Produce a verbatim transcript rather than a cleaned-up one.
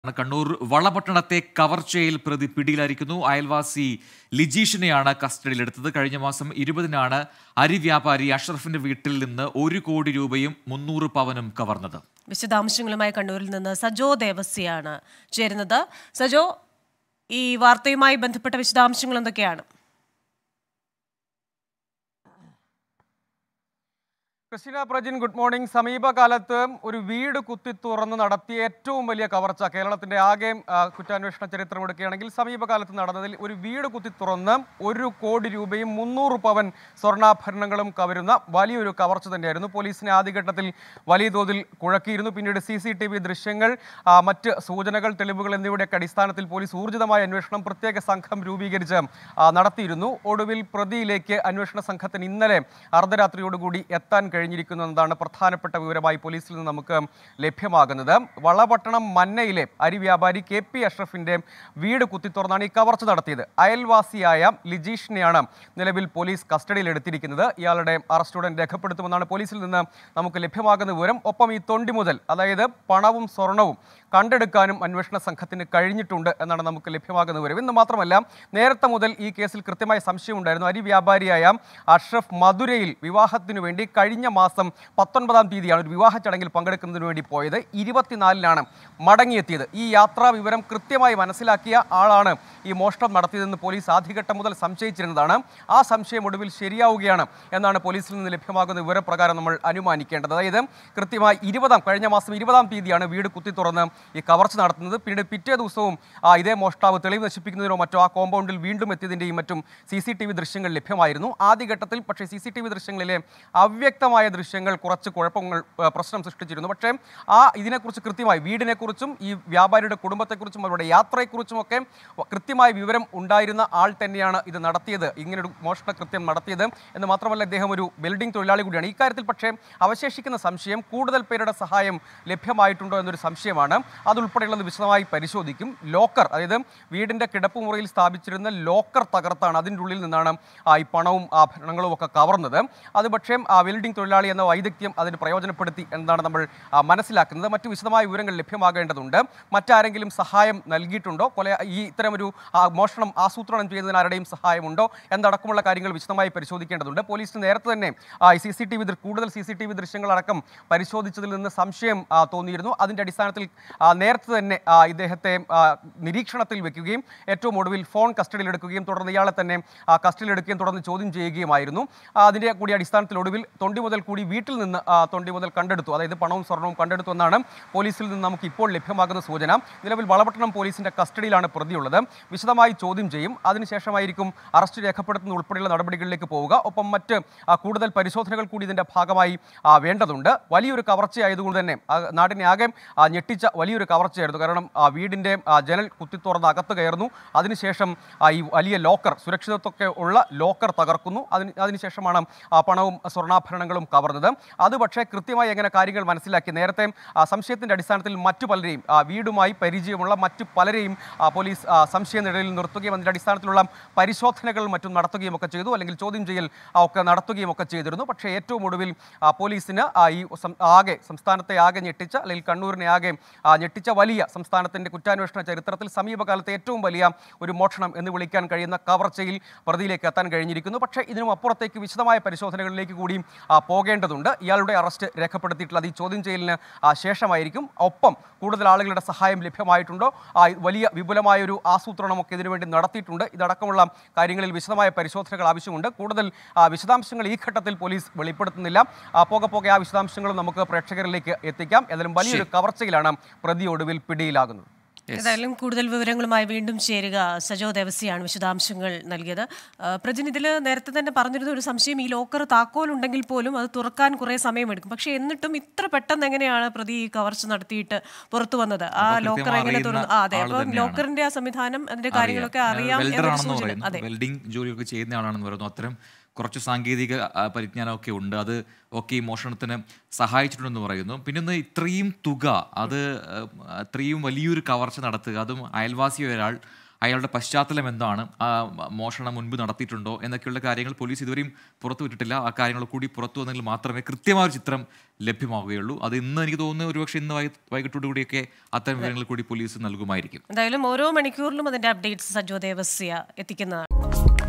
കണ്ണൂർ വളപട്ടണത്തെ കവർച്ചയിൽ പ്രതി പിടിയിലായിരിക്കുന്നു. അയൽവാസി ലിജീഷിനെയാണ് കസ്റ്റഡിയിലെടുത്തത്. കഴിഞ്ഞ മാസം ഇരുപതിനാണ് അരി വ്യാപാരി അഷ്റഫിന്റെ വീട്ടിൽ നിന്ന് ഒരു കോടി രൂപയും മുന്നൂറ് പവനും കവർന്നത്. വിശദാംശങ്ങളുമായി കണ്ണൂരിൽ നിന്ന് സജോ ദേവസ്യാണ് ചേരുന്നത്. സജോ, ഈ വാർത്തയുമായി ബന്ധപ്പെട്ട വിശദാംശങ്ങൾ എന്തൊക്കെയാണ്? Christina Prajin, good morning. സമീപകാലത്ത് ഒരു വീട് കുത്തി തുറന്ന് നടത്തിയ ഏറ്റവും വലിയ കവർച്ച കേരളത്തിന്റെ ആകെ കുറ്റാന്വേഷണ ചരിത്രം എടുക്കുകയാണെങ്കിൽ സമീപകാലത്ത് നടന്നതിൽ ഒരു വീട് കുത്തി തുറന്ന് ഒരു കോടി രൂപയും മുന്നൂറ് പവൻ സ്വർണ്ണാഭരണങ്ങളും കവരുന്ന വലിയൊരു കവർച്ച തന്നെയായിരുന്നു. പോലീസിനെ ആദ്യഘട്ടത്തിൽ വലിയ തോതിൽ കുഴക്കിയിരുന്നു. പിന്നീട് സി സി ടി വി ദൃശ്യങ്ങൾ, മറ്റ് സൂചനകൾ, തെളിവുകൾ എന്നിവയുടെയൊക്കെ അടിസ്ഥാനത്തിൽ പോലീസ് ഊർജിതമായ അന്വേഷണം പ്രത്യേക സംഘം രൂപീകരിച്ച് നടത്തിയിരുന്നു. ഒടുവിൽ പ്രതിയിലേക്ക് അന്വേഷണ സംഘത്തിന് ഇന്നലെ അർദ്ധരാത്രിയോടുകൂടി എത്താൻ കഴിഞ്ഞിരിക്കുന്നു എന്നതാണ് പ്രധാനപ്പെട്ട വിവരമായി പോലീസിൽ നിന്ന് നമുക്ക് ലഭ്യമാകുന്നത്. വളപട്ടണം മന്നയിലെ അരി വ്യാപാരി കെ പി അഷ്റഫിന്റെ വീട് കുത്തിത്തുറന്നാണ് ഈ കവർച്ച നടത്തിയത്. അയൽവാസിയായ ലിജീഷിനെയാണ് നിലവിൽ പോലീസ് കസ്റ്റഡിയിൽ എടുത്തിരിക്കുന്നത്. ഇയാളുടെ അറസ്റ്റുടൻ രേഖപ്പെടുത്തുമെന്നാണ് പോലീസിൽ നിന്ന് നമുക്ക് ലഭ്യമാകുന്ന വിവരം. ഒപ്പം ഈ തൊണ്ടി മുതൽ, അതായത് പണവും സ്വർണവും കണ്ടെടുക്കാനും അന്വേഷണ സംഘത്തിന് കഴിഞ്ഞിട്ടുണ്ട് എന്നാണ് നമുക്ക് ലഭ്യമാകുന്ന വിവരം. ഇന്ന് മാത്രമല്ല, നേരത്തെ മുതൽ ഈ കേസിൽ കൃത്യമായ സംശയമുണ്ടായിരുന്നു. അരി വ്യാപാരിയായ അഷ്റഫ് മധുരയിൽ വിവാഹത്തിനു വേണ്ടി കഴിഞ്ഞ മാസം പത്തൊൻപതാം തീയതിയാണ് ഒരു വിവാഹ ചടങ്ങിൽ പങ്കെടുക്കുന്നതിന് വേണ്ടി പോയത്. ഇരുപത്തിനാലിനാണ് മടങ്ങിയെത്തിയത്. ഈ യാത്രാ വിവരം കൃത്യമായി മനസ്സിലാക്കിയ ആളാണ് ഈ മോഷണം നടത്തിയതെന്ന് പോലീസ് ആദ്യഘട്ടം മുതൽ സംശയിച്ചിരുന്നതാണ്. ആ സംശയം ഒടുവിൽ ശരിയാവുകയാണ് എന്നാണ് പോലീസിൽ നിന്ന് ലഭ്യമാകുന്ന വിവരപ്രകാരം നമ്മൾ അനുമാനിക്കേണ്ടത്. അതായത് കൃത്യമായി ഇരുപതാം കഴിഞ്ഞ മാസം ഇരുപതാം തീയതിയാണ് വീട് കുത്തി തുറന്ന് ഈ കവർച്ച നടത്തുന്നത്. പിന്നീട് പിറ്റേ ദിവസവും ഇതേ മോഷ്ടാവ് തെളിവ് നശിപ്പിക്കുന്നതിനോ മറ്റോ ആ കോമ്പൗണ്ടിൽ വീണ്ടും എത്തിയതിൻ്റെയും മറ്റും സി സി ടി വി ദൃശ്യങ്ങൾ ലഭ്യമായിരുന്നു ആദ്യഘട്ടത്തിൽ. പക്ഷേ സി സി ടി വി ദൃശ്യങ്ങളിലെ അവ്യക്തമായ ദൃശ്യങ്ങൾ കുറച്ച് കുഴപ്പങ്ങൾ പ്രശ്നം സൃഷ്ടിച്ചിരുന്നു. പക്ഷേ ആ ഇതിനെക്കുറിച്ച് കൃത്യമായി, വീടിനെക്കുറിച്ചും ഈ വ്യാപാരിയുടെ കുടുംബത്തെക്കുറിച്ചും അവരുടെ യാത്രയെക്കുറിച്ചുമൊക്കെ കൃത്യമായ വിവരം ഉണ്ടായിരുന്ന ആൾ തന്നെയാണ് ഇത് നടത്തിയത്, ഇങ്ങനൊരു മോഷണ കൃത്യം നടത്തിയത് എന്ന് മാത്രമല്ല ഇദ്ദേഹം ഒരു വെൽഡിംഗ് തൊഴിലാളി കൂടിയാണ്. ഇക്കാര്യത്തിൽ പക്ഷേ അവശേഷിക്കുന്ന സംശയം കൂടുതൽ പേരുടെ സഹായം ലഭ്യമായിട്ടുണ്ടോ എന്നൊരു സംശയമാണ്. അതുൾപ്പെടെയുള്ളത് വിശദമായി പരിശോധിക്കും. ലോക്കർ, അതായത് വീടിൻ്റെ കിടപ്പുമുറിയിൽ സ്ഥാപിച്ചിരുന്ന ലോക്കർ തകർത്താണ് അതിൻ്റെ ഉള്ളിൽ നിന്നാണ് ഈ പണവും ആഭരണങ്ങളും ഒക്കെ കവർന്നത്. അത് പക്ഷേ ആ വെൽഡിംഗ് തൊഴിലാളി എന്ന വൈദഗ്ധ്യം അതിന് പ്രയോജനപ്പെടുത്തി എന്നാണ് നമ്മൾ മനസ്സിലാക്കുന്നത്. മറ്റു വിശദമായ വിവരങ്ങൾ ലഭ്യമാകേണ്ടതുണ്ട്. മറ്റാരെങ്കിലും സഹായം നൽകിയിട്ടുണ്ടോ, കൊല ഈ ഇത്തരമൊരു മോഷണം ആസൂത്രണം ചെയ്യുന്നതിന് ആരുടെയും സഹായമുണ്ടോ എന്നടക്കമുള്ള കാര്യങ്ങൾ വിശദമായി പരിശോധിക്കേണ്ടതുണ്ട്. പോലീസിന് നേരത്തെ തന്നെ സി സി ടി വി കൂടുതൽ സി സി ടി വി ദൃശ്യങ്ങളടക്കം പരിശോധിച്ചതിൽ നിന്ന് സംശയം തോന്നിയിരുന്നു. അതിൻ്റെ അടിസ്ഥാനത്തിൽ നേരത്തെ തന്നെ ഇദ്ദേഹത്തെ നിരീക്ഷണത്തിൽ വെക്കുകയും ഏറ്റവും ഒടുവിൽ ഫോൺ കസ്റ്റഡിയിലെടുക്കുകയും തുടർന്ന് ഇയാളെ തന്നെ കസ്റ്റഡിയിലെടുക്കുകയും തുടർന്ന് ചോദ്യം ചെയ്യുകയുമായിരുന്നു. അതിൻ്റെ കൂടി അടിസ്ഥാനത്തിൽ ഒടുവിൽ തൊണ്ടി മുതൽ കൂടി വീട്ടിൽ നിന്ന് തൊണ്ടി മുതൽ കണ്ടെടുത്തു, അതായത് പണവും സ്വർണവും കണ്ടെടുത്തു എന്നാണ് പോലീസിൽ നിന്ന് നമുക്ക് ഇപ്പോൾ ലഭ്യമാകുന്ന സൂചന. നിലവിൽ വളപട്ടണം പോലീസിന്റെ കസ്റ്റഡിയിലാണ് പ്രതിയുള്ളത്. വിശദമായി ചോദ്യം ചെയ്യും. അതിനുശേഷമായിരിക്കും അറസ്റ്റ് രേഖപ്പെടുത്തുന്ന ഉൾപ്പെടെയുള്ള നടപടികളിലേക്ക് പോവുക. ഒപ്പം മറ്റ് കൂടുതൽ പരിശോധനകൾ കൂടി ഇതിന്റെ ഭാഗമായി വേണ്ടതുണ്ട്. വലിയൊരു കവർച്ചയായതുകൊണ്ട് തന്നെ നാടിനെ ആകെ ഞെട്ടിച്ച വലിയൊരു കവർച്ചയായിരുന്നു. കാരണം വീടിന്റെ ജനൽ കുത്തിത്തുറന്ന് അകത്ത് കയറുന്നു. അതിനുശേഷം ഈ വലിയ ലോക്കർ, സുരക്ഷിതത്വമൊക്കെ ഉള്ള ലോക്കർ തകർക്കുന്നു. അതിന് അതിനുശേഷമാണ് പണവും സ്വർണ്ണാഭരണങ്ങളും കവർന്നത്. അത് പക്ഷേ കൃത്യമായി എങ്ങനെ കാര്യങ്ങൾ മനസ്സിലാക്കി, നേരത്തെ സംശയത്തിൻ്റെ അടിസ്ഥാനത്തിൽ മറ്റു പലരെയും, വീടുമായി പരിചയമുള്ള മറ്റു പലരെയും പോലീസ് സംശയനിഴലിൽ നിർത്തുകയും അതിൻ്റെ അടിസ്ഥാനത്തിലുള്ള പരിശോധനകൾ മറ്റും നടത്തുകയും ഒക്കെ ചെയ്തു, അല്ലെങ്കിൽ ചോദ്യം ചെയ്യൽ ഒക്കെ നടത്തുകയും ഒക്കെ ചെയ്തിരുന്നു. പക്ഷേ ഏറ്റവും ഒടുവിൽ പോലീസിന് ഈ ആകെ സംസ്ഥാനത്തെ ആകെ ഞെട്ടിച്ച, അല്ലെങ്കിൽ കണ്ണൂരിനെ ആകെ ഞെട്ടിച്ച വലിയ സംസ്ഥാനത്തിൻ്റെ കുറ്റാന്വേഷണ ചരിത്രത്തിൽ സമീപകാലത്തെ ഏറ്റവും വലിയ ഒരു മോഷണം എന്ന് വിളിക്കാൻ കഴിയുന്ന കവർച്ചയിൽ പ്രതിയിലേക്ക് എത്താൻ കഴിഞ്ഞിരിക്കുന്നു. പക്ഷേ ഇതിനും അപ്പുറത്തേക്ക് വിശദമായ പരിശോധനകളിലേക്ക് കൂടി പോകേണ്ടതുണ്ട്. ഇയാളുടെ അറസ്റ്റ് രേഖപ്പെടുത്തിയിട്ടുള്ളത് ഈ ചോദ്യം ചെയ്യലിന് ശേഷമായിരിക്കും. ഒപ്പം കൂടുതൽ ആളുകളുടെ സഹായം ലഭ്യമായിട്ടുണ്ടോ, വലിയ വിപുലമായൊരു ആസൂത്രണമൊക്കെ ഇതിനുവേണ്ടി നടത്തിയിട്ടുണ്ട്. ഇതടക്കമുള്ള കാര്യങ്ങളിൽ വിശദമായ പരിശോധനകൾ ആവശ്യമുണ്ട്. കൂടുതൽ വിശദാംശങ്ങൾ ഈ ഘട്ടത്തിൽ പോലീസ് വെളിപ്പെടുത്തുന്നില്ല. പോകെ പോകെ ആ വിശദാംശങ്ങളും നമുക്ക് പ്രേക്ഷകരിലേക്ക് എത്തിക്കാം. ഏതായാലും വലിയൊരു കവർച്ചയിലാണ് പ്രതി ഒടുവിൽ പിടിയിലാകുന്നത്. ഏതായാലും കൂടുതൽ വിവരങ്ങളുമായി വീണ്ടും ചേരുക സജോ ദേവസിയാണ് വിശദാംശങ്ങൾ നൽകിയത്. പ്രജിൻ, ഇതിൽ നേരത്തെ തന്നെ പറഞ്ഞിരുന്ന ഒരു സംശയം, ഈ ലോക്കർ താക്കോലുണ്ടെങ്കിൽ പോലും അത് തുറക്കാൻ കുറേ സമയമെടുക്കും. പക്ഷേ എന്നിട്ടും ഇത്ര പെട്ടെന്ന് എങ്ങനെയാണ് പ്രതി ഈ കവർച്ച നടത്തിയിട്ട് പുറത്തു വന്നത്? ആ ലോക്കർ എങ്ങനെ തുറന്നു? ആ അതെ, അപ്പം ലോക്കറിന്റെ ആ സംവിധാനം, അതിന്റെ കാര്യങ്ങളൊക്കെ അറിയാം. വെൽഡിംഗ് ജോലിയൊക്കെ ചെയ്യുന്ന ആളാണെന്ന് പറയുന്നു. അത്തരം കുറച്ച് സാങ്കേതിക പരിജ്ഞാനമൊക്കെ ഉണ്ട്. അത് ഒക്കെ ഈ മോഷണത്തിന് സഹായിച്ചിട്ടുണ്ടെന്ന് പറയുന്നു. പിന്നെ ഒന്ന് ഇത്രയും തുക, അത് ഇത്രയും വലിയൊരു കവർച്ച നടത്തുക, അതും അയൽവാസി ഒരാൾ അയാളുടെ പശ്ചാത്തലം എന്താണ്, ആ മോഷണം മുൻപ് നടത്തിയിട്ടുണ്ടോ എന്നൊക്കെയുള്ള കാര്യങ്ങൾ പോലീസ് ഇതുവരെയും പുറത്തുവിട്ടിട്ടില്ല. ആ കാര്യങ്ങൾ കൂടി പുറത്തു വന്നെങ്കിൽ മാത്രമേ കൃത്യമായ ഒരു ചിത്രം ലഭ്യമാവുകയുള്ളൂ. അത് ഇന്ന് എനിക്ക് തോന്നുന്നു ഒരുപക്ഷെ ഇന്ന് വൈകിട്ടോടുകൂടിയൊക്കെ അത്തരം വിവരങ്ങൾ കൂടി പോലീസ് നൽകുമായിരിക്കും. എന്തായാലും ഓരോ മണിക്കൂറിലും അതിന്റെ അപ്ഡേറ്റ്സ് സജോ ദേവസ്യ എത്തിക്കുന്നതാണ്.